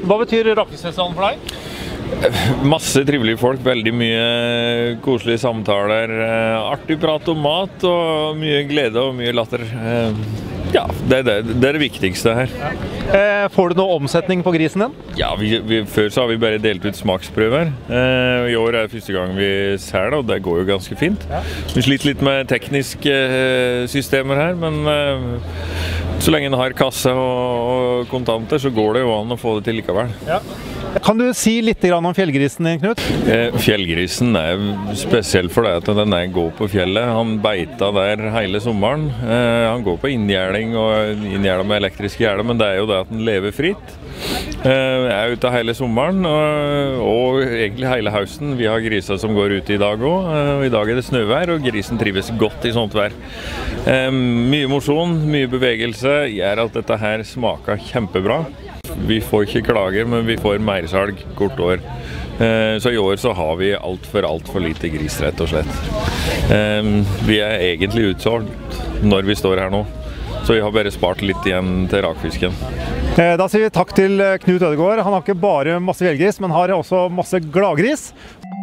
Hva betyr Rakfiskfestivalen for deg? Masse trivelige folk, veldig mye koselige samtaler, artig prat om mat og mye glede og mye latter. Ja, det er det viktigste her. Får du noe omsetning på grisen din? Ja, før så har vi bare delt ut smaksprøver. I år er det første gang vi ser det, og det går jo ganske fint. Vi sliter litt med tekniske systemer her, men så lenge en har kasse og kontanter, så går det jo an å få det til likevel. Ja. Kan du si litt om fjellgrisen din, Knut? Fjellgrisen er spesiell for det at den går på fjellet. Han beita der hele sommeren. Han går på inngjerding og inngjerde med elektrisk gjerde, men det er jo det at den lever fritt. Er ute hele sommeren og egentlig hele høsten. Vi har griser som går ute i dag også. I dag er det snøvær, og grisen trives godt i sånt vær. Mye mosjon, mye bevegelse gjør at dette her smaker kjempebra. Vi får ikke klager, men vi får mersalg hvert år. Så i år så har vi alt for lite gris, rett og slett. Vi er egentlig utsolgt når vi står her nå. Så vi har bare spart litt igjen til rakfisken. Da sier vi takk til Knut Ødegård. Han har ikke bare masse fjellgris, men har også masse gladgris.